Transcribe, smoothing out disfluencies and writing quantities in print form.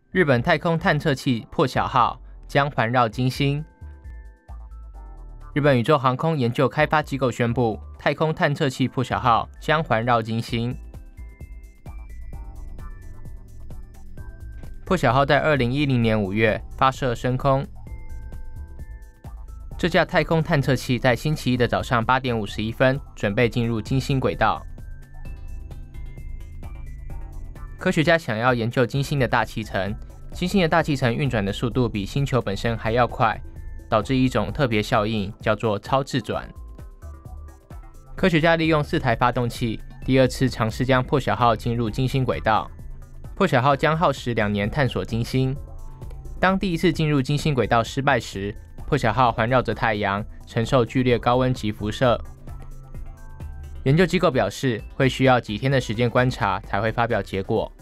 日本太空探测器破晓号将环绕金星。日本宇宙航空研究开发机构宣布，太空探测器破晓号将环绕金星。破晓号在2010年5月发射升空。这架太空探测器在星期一的早上8点51分准备进入金星轨道。科学家想要研究金星的大气层，金星的大气层运转的速度比星球本身还要快，导致一种特别效应，叫做超自转。科学家利用4台发动器，第二次尝试将破晓号进入金星轨道。破晓号将耗时2年探索金星。当第一次进入金星轨道失败时，破晓号环绕着太阳，承受剧烈高温及辐射。研究机构表示，会需要几天的时间观察才会发表结果。